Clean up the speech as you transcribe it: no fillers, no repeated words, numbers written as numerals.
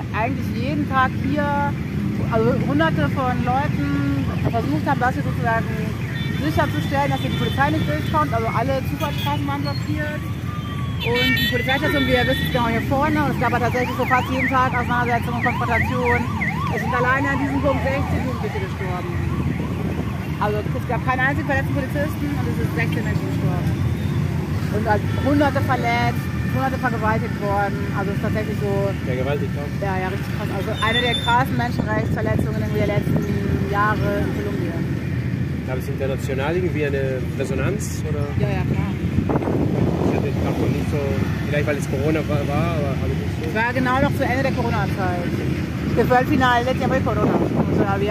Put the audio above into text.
eigentlich jeden Tag hier, also hunderte von Leuten versucht haben, das hier sozusagen sicherzustellen, dass hier die Polizei nicht durchkommt. Also alle Zufahrtsstraßen waren blockiert. Und die Polizeistation, wie ihr wisst, ist genau hier vorne. Und es gab tatsächlich so fast jeden Tag Auseinandersetzungen und Konfrontationen. Es sind alleine an diesem Punkt 16 Jugendliche gestorben. Also es gab keinen einzigen verletzten Polizisten und es sind 16 Menschen gestorben. Und halt Hunderte verletzt, Hunderte vergewaltigt worden. Also es ist tatsächlich so... Vergewaltigt auch? Ja, ja, richtig krass. Also eine der krassen Menschenrechtsverletzungen der letzten Jahre in Kolumbien. Gab es international irgendwie eine Resonanz? Oder? Ja, ja, klar. Ich hatte davon nicht so, vielleicht weil es Corona war, aber nicht so. Es war genau noch zu Ende der Corona-Zeit. Que fue al final de tiempo de Corona. O sea, había